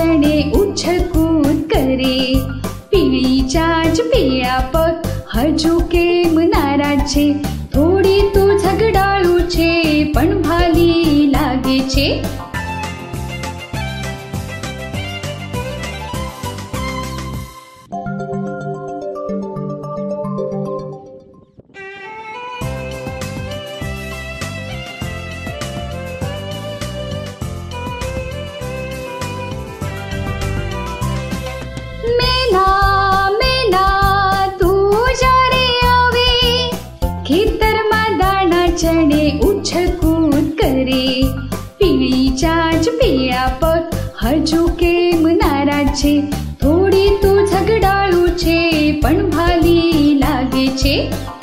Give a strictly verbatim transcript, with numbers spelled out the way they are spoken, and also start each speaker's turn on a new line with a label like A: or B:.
A: चणे उछळकूद करे. पीळी चाच पिळ्या पग हजू केम नाराज छे. થોડી તો ઝઘડાળું છે પણ ભાલી લાગે છે. મેના મેના તું જ્યારે આવે ખેતરમાં દાણા ચણે ઉછળકૂદ કરે. પીળી ચાચ પીળા પગ હજુ કેમ નારાજ છે. થોડી તું ઝઘડાળું છે પણ ભાલી લાગે છે.